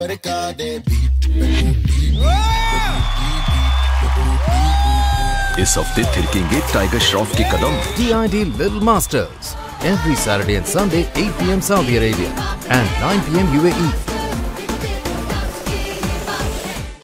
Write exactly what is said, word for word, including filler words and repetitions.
इस हफ्ते थिरकेंगे टाइगर श्रॉफ के कदम। D I D Little Masters every Saturday and Sunday eight p m Saudi Arabia and nine p m U A E.